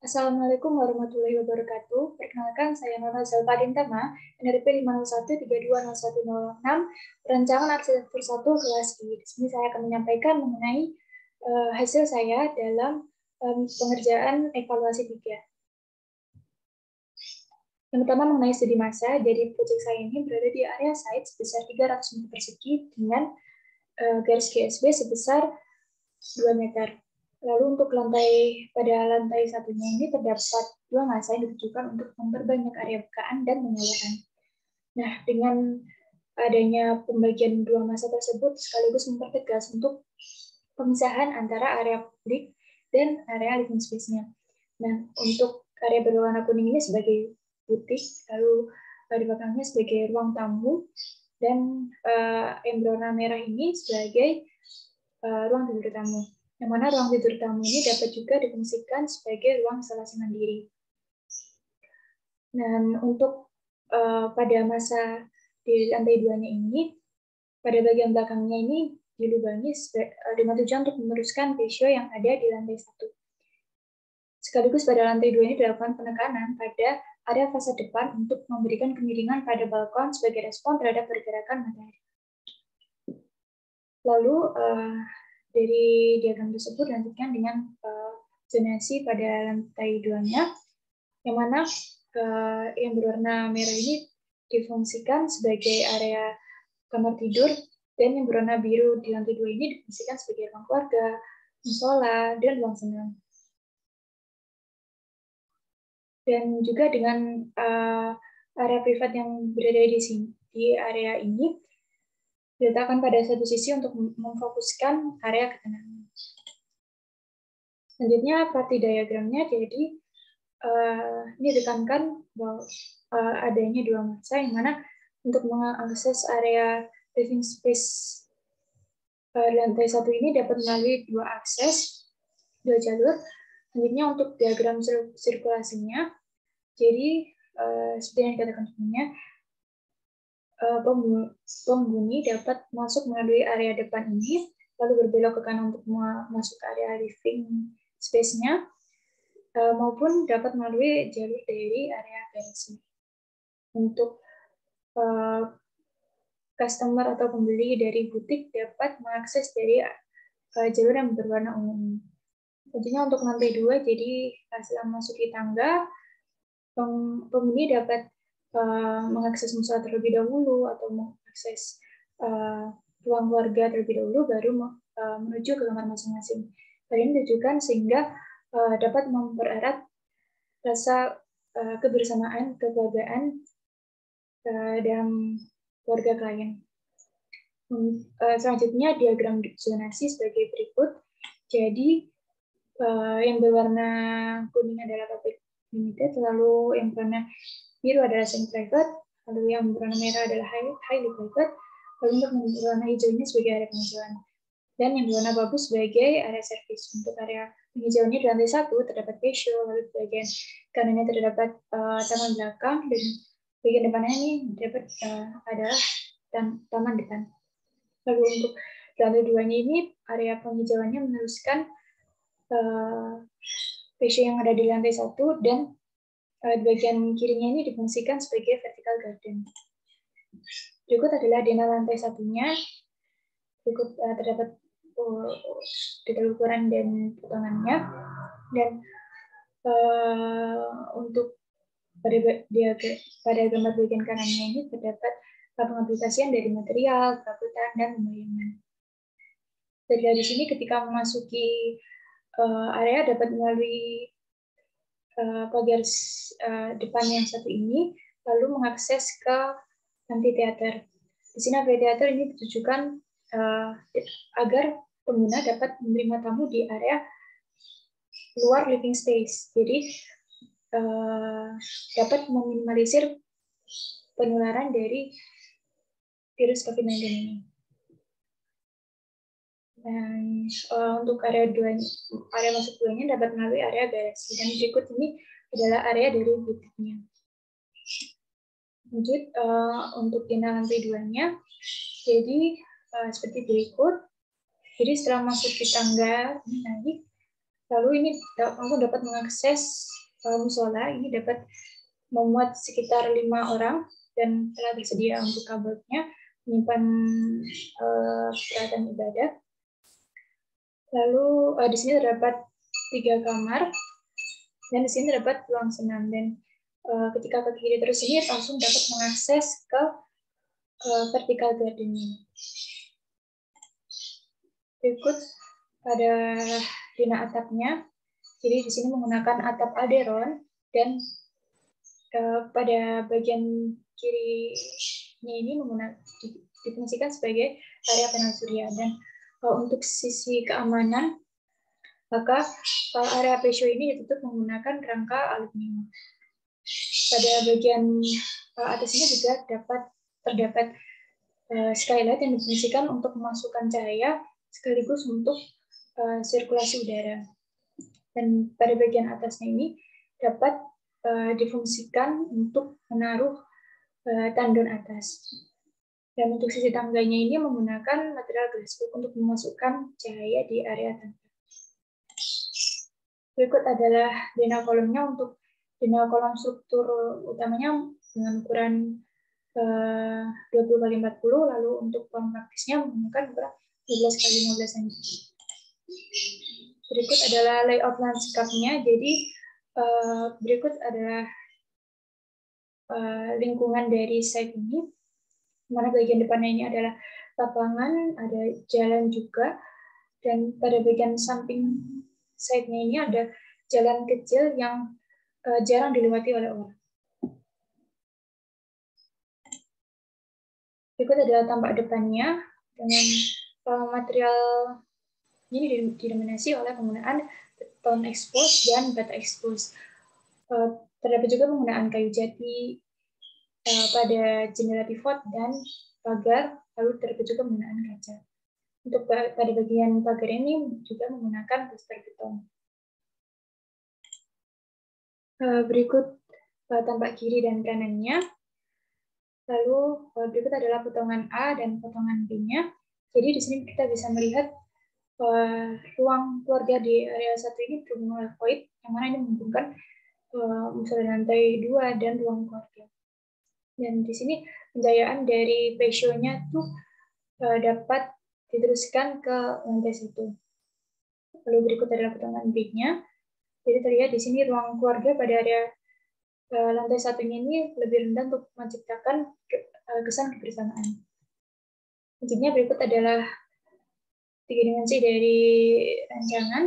Assalamualaikum warahmatullahi wabarakatuh. Perkenalkan, saya Nona Zelfa Dintama, NRP 501320106, Perancangan Arsitektur 1 kelas I. Di sini saya akan menyampaikan mengenai hasil saya dalam pengerjaan evaluasi 3. Yang pertama mengenai studi masa, jadi proyek saya ini berada di area site sebesar 300 meter persegi dengan garis GSB sebesar 2 meter. Lalu untuk pada lantai satunya ini terdapat 2 masa yang ditujukan untuk memperbanyak area bukaan dan pengelolaan. Nah, dengan adanya pembagian 2 masa tersebut sekaligus mempertegas untuk pemisahan antara area publik dan area living space-nya. Nah, untuk area berwarna kuning ini sebagai butik, lalu di belakangnya sebagai ruang tamu, dan yang berwarna merah ini sebagai ruang tidur tamu. Yang mana ruang tidur tamu ini dapat juga difungsikan sebagai ruang isolasi mandiri. Dan untuk pada masa di lantai 2-nya ini, pada bagian belakangnya ini dilubangi dengan tujuan untuk meneruskan ratio yang ada di lantai 1. Sekaligus pada lantai 2 ini dilakukan penekanan pada area fasad depan untuk memberikan kemiringan pada balkon sebagai respon terhadap pergerakan matahari. Lalu dari diagram tersebut lanjutkan dengan zonasi pada lantai 2-nya, yang mana yang berwarna merah ini difungsikan sebagai area kamar tidur, dan yang berwarna biru di lantai 2 ini difungsikan sebagai ruang keluarga, musola, dan ruang senam. Dan juga dengan area privat yang berada di sini, di area ini diletakkan pada satu sisi untuk memfokuskan area ketenangan. Selanjutnya parti diagramnya, jadi ini ditekankan bahwa adanya 2 masa yang mana untuk mengakses area living space lantai 1 ini dapat melalui 2 akses, 2 jalur. Selanjutnya untuk diagram sirkulasinya, jadi seperti yang dikatakan sebelumnya, penghuni dapat masuk melalui area depan ini, lalu berbelok ke kanan untuk masuk ke area living space-nya, maupun dapat melalui jalur dari area garasi. Untuk customer atau pembeli dari butik dapat mengakses dari jalur yang berwarna ungu. Tentunya untuk lantai 2, jadi setelah memasuki tangga, penghuni dapat mengakses musola terlebih dahulu atau mengakses ruang keluarga terlebih dahulu, baru menuju ke kamar masing-masing. Hal ini ditujukan sehingga dapat mempererat rasa kebersamaan, kekeluargaan dalam keluarga klien. Selanjutnya diagram zonasi sebagai berikut. Jadi yang berwarna kuning adalah public limited, lalu yang berwarna biru adalah semi-private, lalu yang berwarna merah adalah highly private, lalu untuk yang berwarna hijau ini sebagai area penghijauan, dan yang berwarna abu sebagai area service. Untuk area penghijauannya di lantai 1 terdapat patio, lalu di bagian kanannya terdapat taman belakang, dan bagian depannya ini dapat adalah taman depan. Lalu untuk lantai 2-nya ini area penghijauannya meneruskan patio yang ada di lantai 1, dan di bagian kirinya ini difungsikan sebagai vertical garden. Berikut adalah denah lantai 1-nya. Berikut terdapat detail ukuran dan potongannya. Dan untuk pada gambar bagian kanannya ini terdapat pengaplikasian dari material, perabotan, dan pembayangan. Dari sini ketika memasuki area dapat melalui pagar depan yang satu ini, lalu mengakses ke amphitheater. Di sini amphitheater ini ditujukan agar pengguna dapat menerima tamu di area luar living space. Jadi dapat meminimalisir penularan dari virus COVID-19 ini. Dan untuk area masuk 2-nya dapat melalui area garasi. Dan berikut ini adalah area dari butiknya. Lanjut untuk denah lantai 2-nya, jadi seperti berikut. Jadi setelah masuk ke tangga ini naik, lalu ini kamu dapat mengakses musola ini dapat memuat sekitar 5 orang dan telah tersedia untuk kabelnya, menyimpan peralatan ibadah. Lalu di sini terdapat 3 kamar dan di sini terdapat ruang senam, dan ketika ke kiri terus ini langsung dapat mengakses ke vertical garden ini. Berikut pada dina atapnya. Jadi di sini menggunakan atap alderon, dan pada bagian kirinya ini difungsikan sebagai area panel surya. Dan untuk sisi keamanan, maka area patio ini ditutup menggunakan rangka aluminium. Pada bagian atasnya juga terdapat skylight yang difungsikan untuk memasukkan cahaya sekaligus untuk sirkulasi udara. Dan pada bagian atasnya ini dapat difungsikan untuk menaruh tandon atas. Dan untuk sisi tangganya ini menggunakan material glasswood untuk memasukkan cahaya di area tangga. Berikut adalah dina kolomnya. Untuk dina kolom struktur utamanya dengan ukuran 20 x 40, lalu untuk kolom praktisnya menggunakan ukuran 12 x 15 cm. Berikut adalah layout landscape-nya. Jadi berikut adalah lingkungan dari site ini, mana bagian depannya ini adalah lapangan, ada jalan juga, dan pada bagian samping site-nya ini ada jalan kecil yang jarang dilewati oleh orang. Berikut adalah tampak depannya dengan material ini didominasi oleh penggunaan beton expose dan bata expose. Terdapat juga penggunaan kayu jati pada jendela pivot dan pagar, lalu terdapat juga penggunaan kaca. Untuk pada bagian pagar ini juga menggunakan plaster beton. Berikut tampak kiri dan kanannya. Lalu berikut adalah potongan A dan potongan B-nya. Jadi di sini kita bisa melihat ruang keluarga di area 1 ini terhubung oleh void, yang mana ini menghubungkan musola lantai 2 dan ruang keluarga. Dan di sini pencahayaan dari patio-nya tuh dapat diteruskan ke lantai 1. Lalu berikut adalah potongan B-nya. Jadi terlihat di sini ruang keluarga pada area lantai 1-nya ini lebih rendah untuk menciptakan kesan kebersamaan. Selanjutnya berikut adalah 3 dimensi dari rancangan.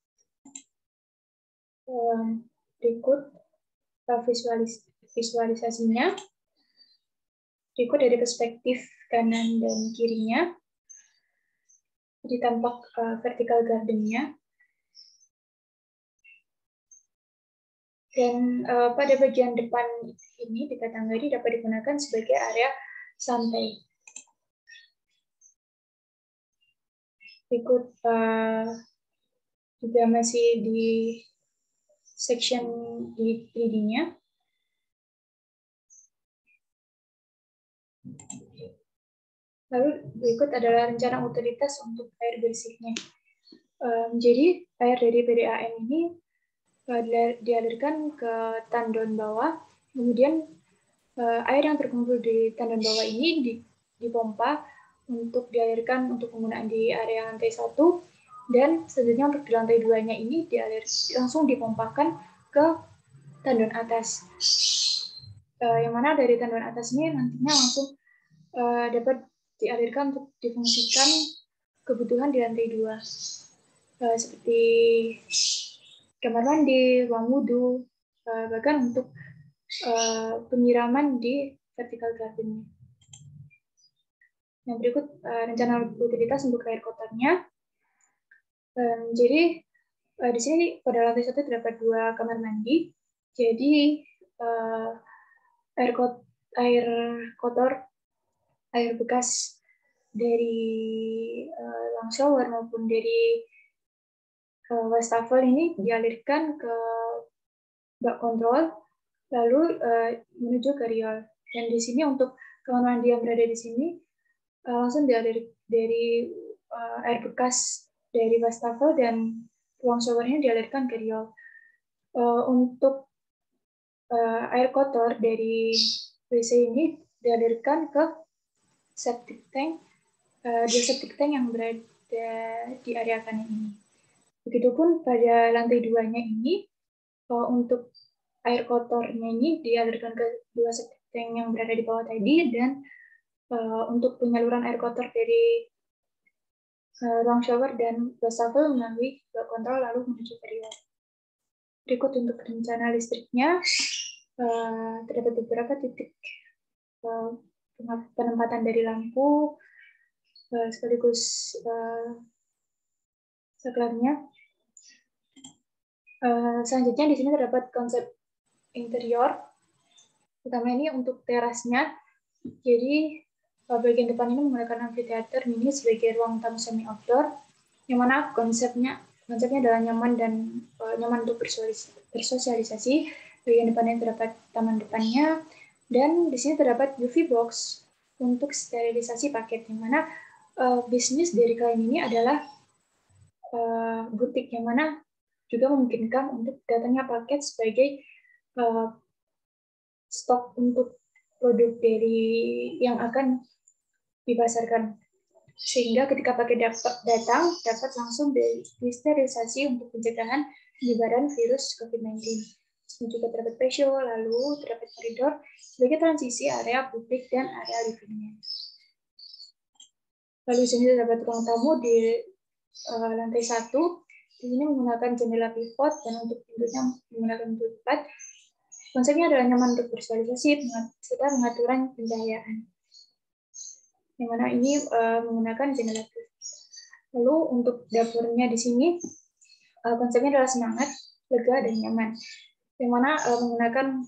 Berikut visualisasinya. Berikut dari perspektif kanan dan kirinya. Jadi tampak vertical garden-nya. Dan pada bagian depan ini, dekat tangga ini dapat digunakan sebagai area santai. Berikut juga masih di section di 3D-nya. Lalu berikut adalah rencana utilitas untuk air bersihnya. Jadi air dari PDAM ini dialirkan ke tandon bawah, kemudian air yang terkumpul di tandon bawah ini dipompa untuk dialirkan untuk penggunaan di area lantai 1, dan selanjutnya untuk di lantai 2-nya ini langsung dipompakan ke tandon atas. Yang mana dari tandon atas ini nantinya langsung dapat dialirkan untuk difungsikan kebutuhan di lantai 2. Seperti kamar mandi, ruang wudhu, bahkan untuk penyiraman di vertical garden. Yang berikut rencana utilitas untuk air kotornya. Jadi di sini pada lantai 1 terdapat 2 kamar mandi. Jadi air kotor, air bekas dari long shower maupun dari wastafel ini dialirkan ke bak kontrol, lalu menuju ke riol. Dan di sini untuk kamar mandi yang berada di sini langsung dialir dari air bekas dari wastafel dan ruang showernya dialirkan ke riol. Untuk air kotor dari WC ini dialirkan ke septic tank, dua septic tank yang berada di area kanan ini. Begitupun pada lantai 2-nya ini, untuk air kotornya ini dialirkan ke dua septic tank yang berada di bawah tadi, dan untuk penyaluran air kotor dari ruang shower dan wastafel melalui kontrol lalu menuju ke riol. Berikut untuk rencana listriknya, terdapat beberapa titik penempatan dari lampu, sekaligus saklarnya. Selanjutnya di sini terdapat konsep interior, terutama ini untuk terasnya. Jadi bagian depan ini menggunakan amphitheater mini sebagai ruang tamu semi outdoor, yang mana konsepnya adalah nyaman dan nyaman untuk bersosialisasi. Bagian depannya terdapat taman depannya, dan di sini terdapat UV box untuk sterilisasi paket, yang mana bisnis dari klien ini adalah butik, yang mana juga memungkinkan untuk datangnya paket sebagai stok untuk produk dari yang akan dipasarkan, sehingga ketika paket datang dapat langsung disterilisasi untuk pencegahan penyebaran virus COVID-19. Ini juga terdapat patio, lalu terdapat koridor sebagai transisi area publik dan area livingnya. Lalu di sini terdapat ruang tamu di lantai 1. Di sini menggunakan jendela pivot dan untuk pintunya menggunakan pintu 4. Konsepnya adalah nyaman untuk bersosialisasi serta pengaturan pencahayaan, yang mana ini menggunakan jendela pivot. Lalu untuk dapurnya di sini konsepnya adalah semangat, lega, dan nyaman, yang mana menggunakan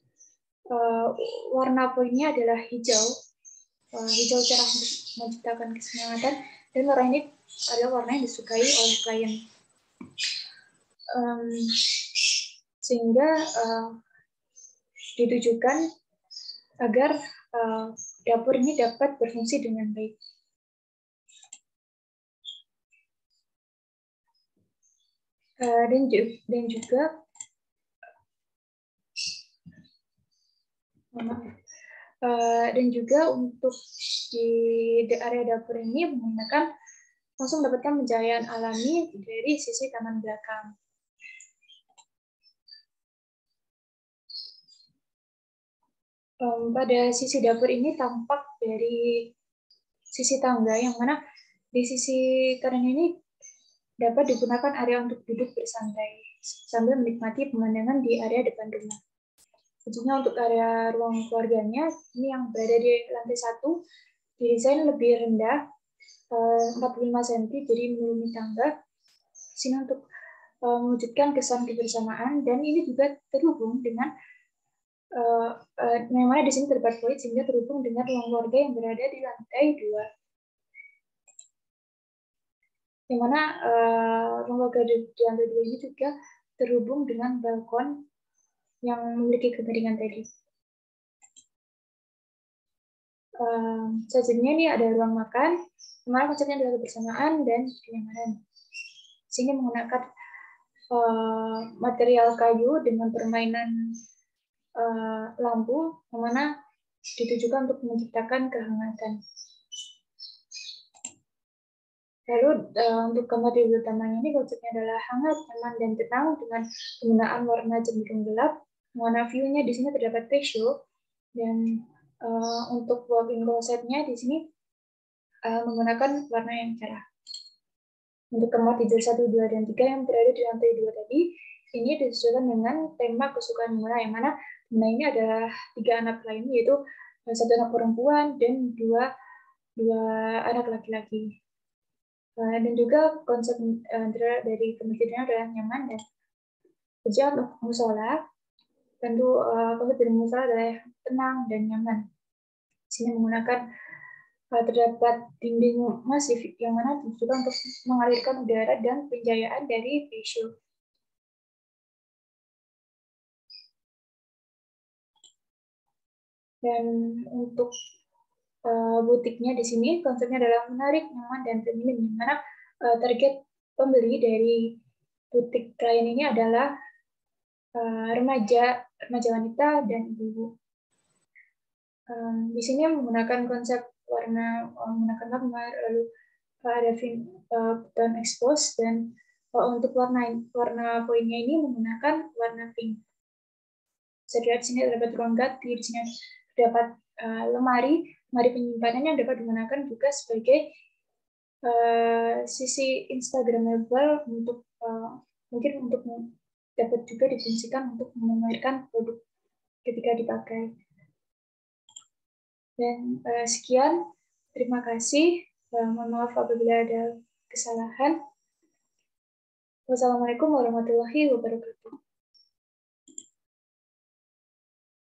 warna poinnya adalah hijau, hijau cerah untuk menciptakan kesemangatan, dan warna ini adalah warna yang disukai oleh klien, sehingga ditujukan agar dapur ini dapat berfungsi dengan baik. Dan juga untuk di area dapur ini menggunakan langsung mendapatkan pencahayaan alami dari sisi taman belakang. Pada sisi dapur ini tampak dari sisi tangga, yang mana di sisi kanan ini dapat digunakan area untuk duduk bersantai sambil menikmati pemandangan di area depan rumah. Selanjutnya untuk area ruang keluarganya, ini yang berada di lantai 1, didesain lebih rendah, 45 cm, jadi menuruni tangga. Sini untuk mewujudkan kesan kebersamaan, dan ini juga terhubung dengan yang mana di sini terdapat void, sehingga terhubung dengan ruang keluarga yang berada di lantai 2. Yang mana ruang keluarga di lantai 2 ini juga terhubung dengan balkon yang memiliki kemiringan tadi. Selanjutnya ini ada ruang makan, dimana konsepnya adalah kebersamaan dan kenyamanan. Sini menggunakan material kayu dengan permainan lampu, yang mana ditujukan untuk menciptakan kehangatan. Lalu untuk kamar tidur utamanya ini konsepnya adalah hangat, nyaman, dan tenang dengan penggunaan warna cenderung gelap. Warna view-nya di sini terdapat patio, dan untuk walk-in closet-nya di sini menggunakan warna yang cerah. Untuk kamar tidur 1, 2, dan 3 yang berada di lantai 2 tadi, ini disesuaikan dengan tema kesukaan Muna, yang mana Muna ini adalah 3 anak lain, yaitu 1 anak perempuan dan 2 anak laki-laki. Dan juga konsep dari kamar tidurnya adalah nyaman dan kejam. Musola, tentu konsep dari musola adalah tenang dan nyaman. Sini menggunakan terdapat dinding masif, yang mana juga untuk mengalirkan udara dan pencahayaan dari patio. Dan untuk butiknya di sini konsepnya adalah menarik, nyaman, dan feminim, yang mana target pembeli dari butik klien ini adalah remaja wanita, dan ibu-ibu. Di sini menggunakan konsep warna, menggunakan gambar, lalu ada tone expose, dan untuk warna poinnya ini menggunakan warna pink. Bisa dilihat di sini terdapat ruang ganti, di sini terdapat lemari penyimpanan yang dapat digunakan juga sebagai sisi Instagramable untuk mungkin untuk dapat juga difungsikan untuk memamerkan produk ketika dipakai. Dan sekian, terima kasih. Mohon maaf apabila ada kesalahan. Wassalamualaikum warahmatullahi wabarakatuh.